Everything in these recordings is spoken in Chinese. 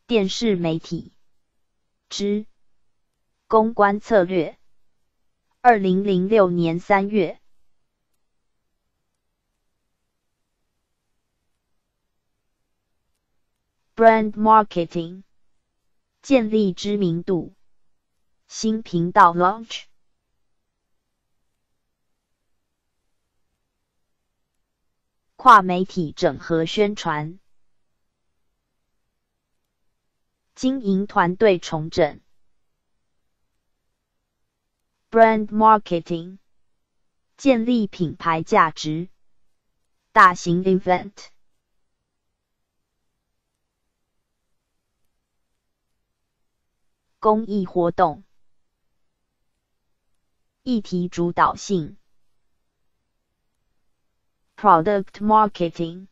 电视媒体之公关策略。2006年3月。Brand marketing 建立知名度。新频道 launch。跨媒体整合宣传。经营团队重整。Brand marketing 建立品牌价值。大型 event。公益活动。议题主导性。Product marketing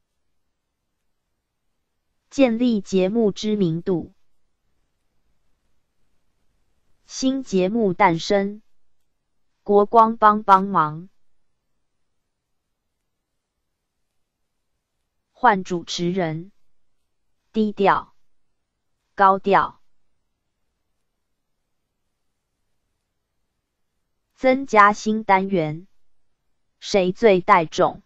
建立节目知名度。新节目诞生。国光帮帮忙。换主持人。低调。高调。增加新单元。谁最带种？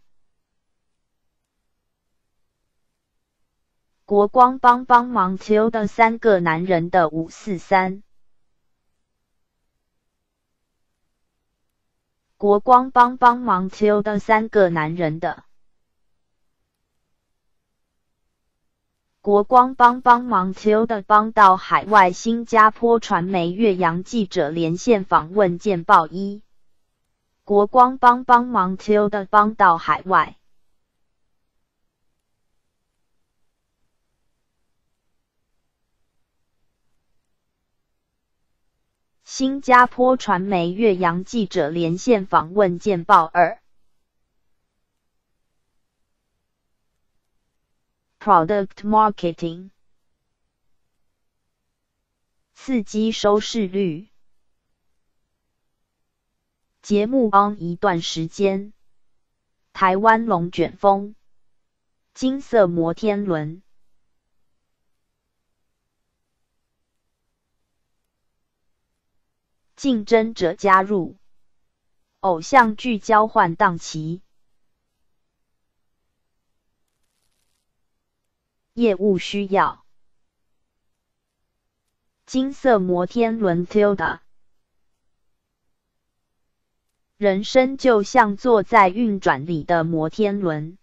国光帮帮忙 tilde 3个男人的543。国光帮帮忙 tilde 3个男人的。国光帮帮忙 tilde 帮到海外新加坡传媒岳阳记者连线访问见报1。国光帮帮忙 tilde 帮到海外。新加坡传媒岳阳记者连线访问见报2。Product marketing 刺激收视率。节目 on 一段时间。台湾龙卷风。金色摩天轮。竞争者加入。偶像剧交换档期。业务需要。金色摩天轮 tilde。人生就像坐在运转里的摩天轮。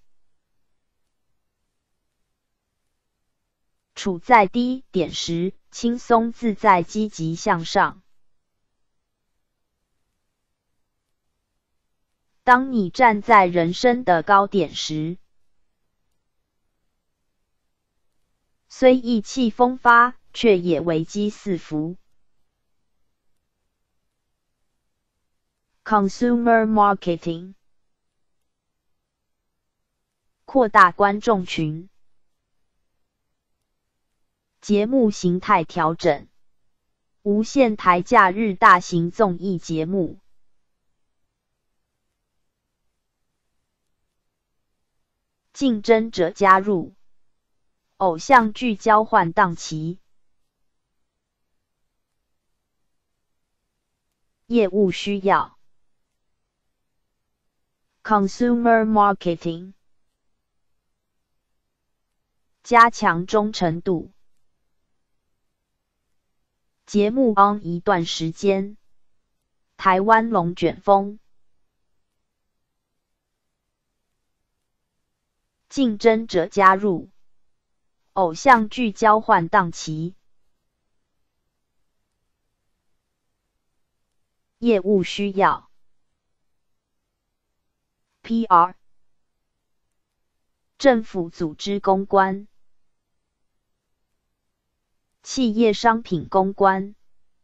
处在低点时，轻松自在，积极向上。当你站在人生的高点时，虽意气风发，却也危机四伏。Consumer marketing 扩大观众群。节目形态调整。无线台假日大型综艺节目。竞争者加入。偶像剧交换档期。业务需要。Consumer marketing 加强忠诚度。节目 on 一段时间。台湾龙卷风。竞争者加入。偶像剧交换档期。业务需要。PR 政府组织公关。企业商品公关。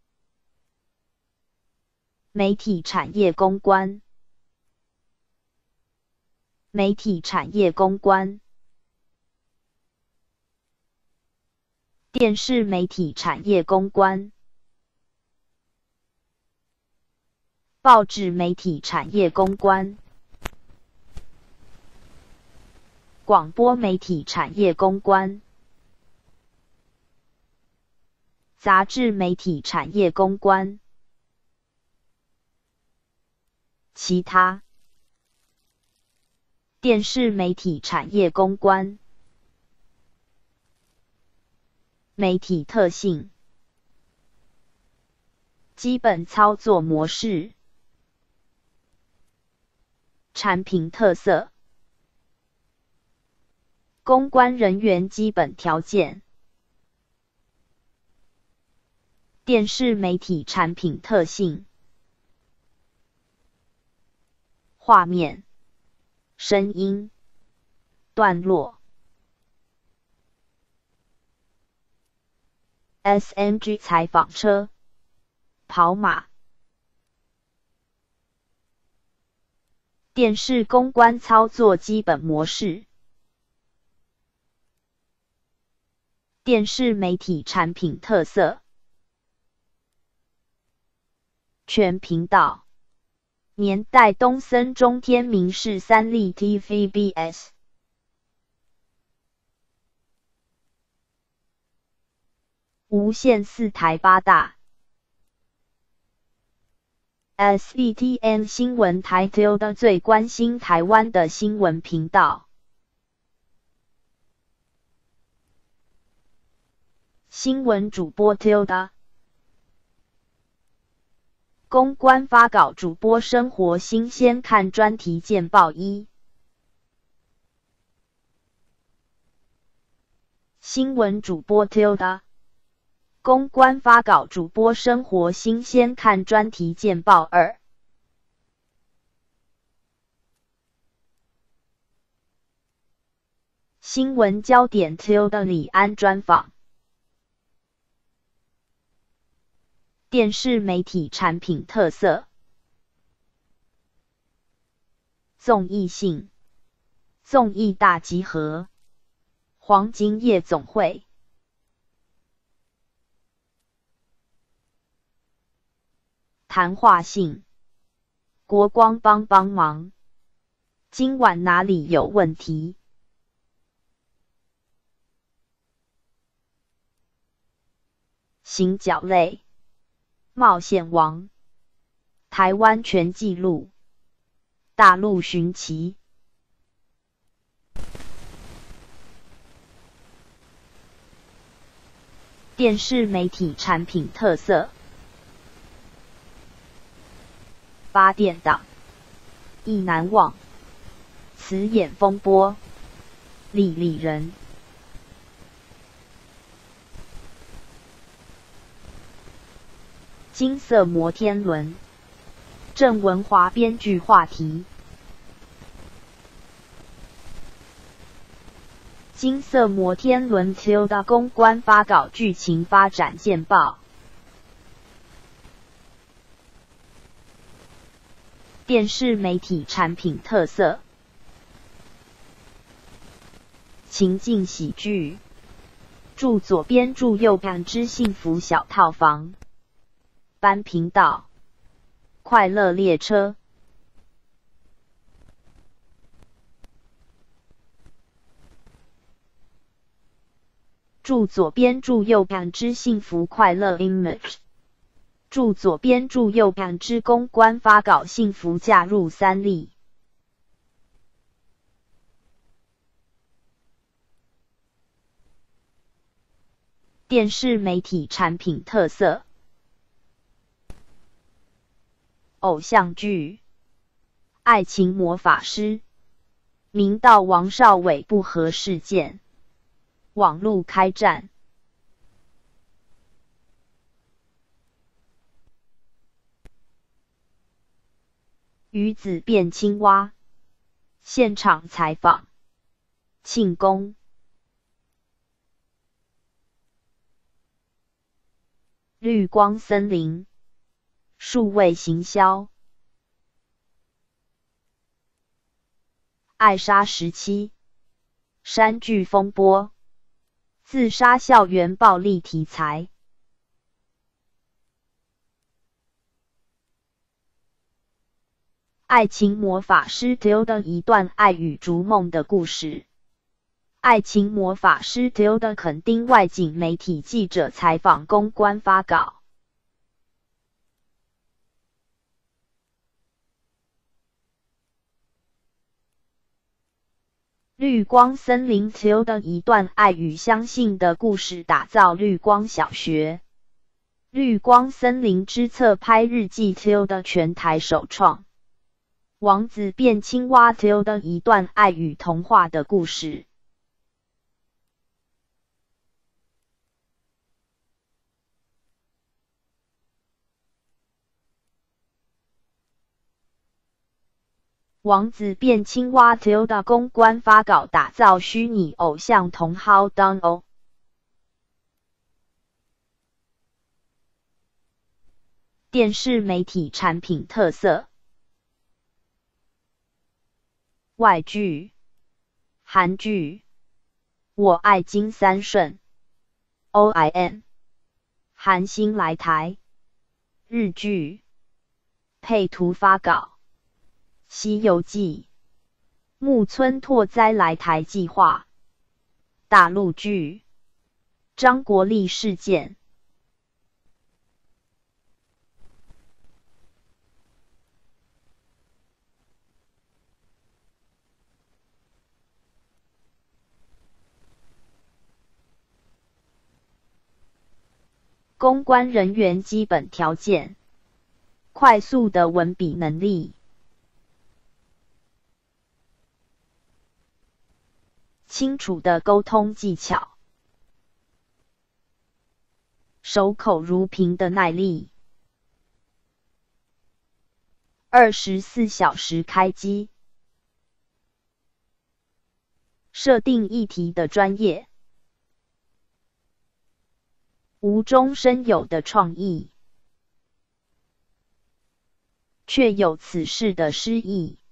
媒体产业公关。媒体产业公关。电视媒体产业公关。报纸媒体产业公关。广播媒体产业公关。 杂志媒体产业公关。其他。电视媒体产业公关。媒体特性。基本操作模式。产品特色。公关人员基本条件。电视媒体产品特性。画面、声音、段落。SMG 采访车、跑马。电视公关操作基本模式。电视媒体产品特色。全频道。年代东森中天民视三立 TVBS。无线4台8大。SETN 新闻台 Tilde 最关心台湾的新闻频道。新闻主播 Tilde。公关发稿主播生活新鲜看专题简报1。新闻主播 Tilde。公关发稿主播生活新鲜看专题简报2。新闻焦点 Tilde 李安专访。电视媒体产品特色。综艺性。综艺大集合。黄金夜总会。谈话性。国光帮帮忙。今晚哪里有问题？行脚类。冒险王。台湾全纪录。大陆寻奇。电视媒体产品特色。八点档。意难忘。辞演风波。李李人。金色摩天轮。郑文华编剧话题。金色摩天轮 Tilde 公关发稿剧情发展简报。电视媒体产品特色。情境喜剧。住左边住右边之幸福小套房。班频道。快乐列车。住左边住右边之幸福快乐 Image。住左边住右边之公关发稿幸福嫁入三立。电视媒体产品特色。偶像剧。爱情魔法师。明道王少伟不和事件。网路开战。鱼子变青蛙。现场采访。庆功。绿光森林。数位行销。爱莎时期。山剧风波。自杀校园暴力题材。爱情魔法师 Tilde 一段爱与逐梦的故事。 爱情魔法师 Tilda 肯定外景媒体记者采访公关发稿。绿光森林 Tilda 一段爱与相信的故事打造绿光小学。绿光森林之侧拍日记 Tilda 全台首创。王子变青蛙 Tilda 一段爱与童话的故事。王子变青蛙 Tilda 公关发稿打造虚拟偶像同好 Dono。电视媒体产品特色。外剧，韩剧，我爱金三顺 OIM， 韩星来台。日剧，配图发稿。西游记，木村拓哉来台计划。大陆剧，张国立事件。公关人员基本条件：快速的文笔能力。清楚的沟通技巧，守口如瓶的耐力，24小时开机，设定议题的专业，无中生有的创意，确有此事的诗意。